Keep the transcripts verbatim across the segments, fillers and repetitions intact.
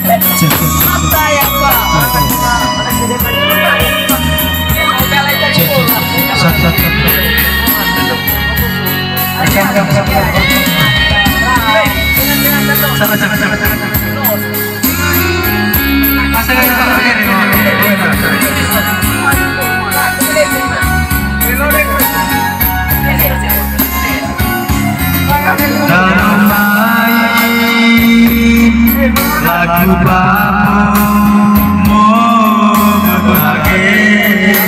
lagu bamu berbagi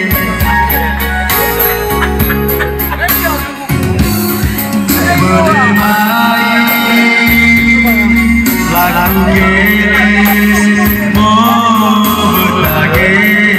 bermain lagu mau berbagi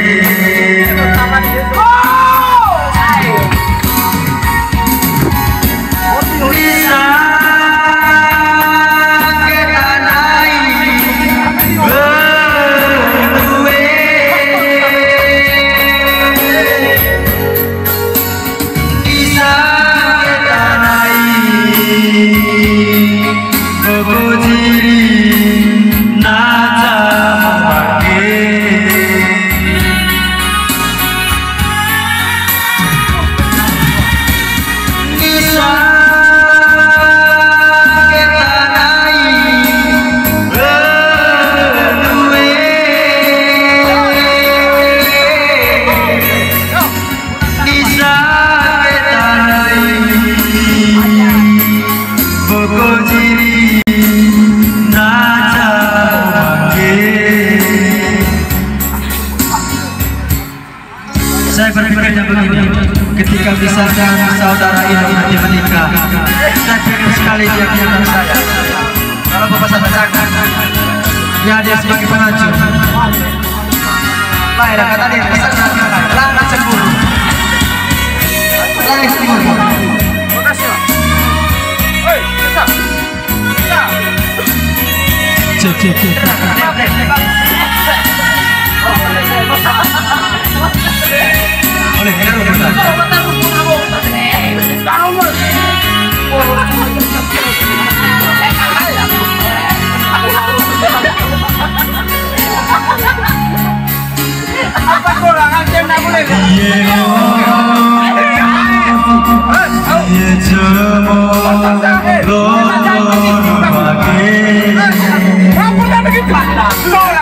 saya berpikirnya begini, ketika misalkan saudara ini nanti menikah, saya pikir sekali dia menyerang saya. Kalau bapak saya pasangan, ya dia sebagai pengacur. Lahir kata dia, langsung cemburu, langsung cemburu. Cek cek cek. Oleh hero kita. Apa kurangan jam nak boleh? Ye jemo lo pagi. Apa nak begitu?